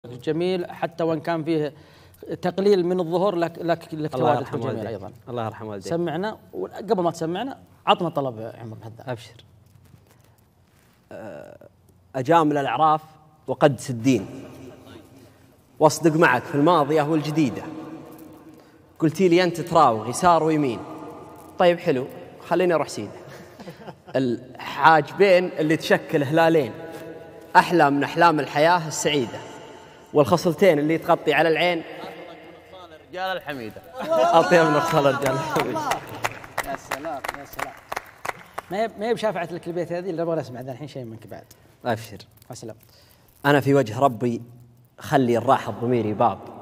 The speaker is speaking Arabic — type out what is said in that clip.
جميل حتى وان كان فيه تقليل من الظهور لك تواجد جميل ايضا. الله يرحم والديك. سمعنا وقبل ما تسمعنا عطنا طلب يا عمر هذا. ابشر. اجامل الاعراف وقدس الدين واصدق معك في الماضيه والجديده. قلتي لي انت تراوغ يسار ويمين. طيب حلو خليني اروح سيده. الحاجبين اللي تشكل هلالين احلى من احلام الحياه السعيده. والخصلتين اللي تغطي على العين رجال الحميده. اطيب من خصال رجال الحميده. يا سلام يا سلام. ما هي بشافعه لك البيت هذه اللي ابغى اسمع ذا الحين شيء منك بعد. ابشر. يا سلام. انا في وجه ربي خلي الراحه ضميري باب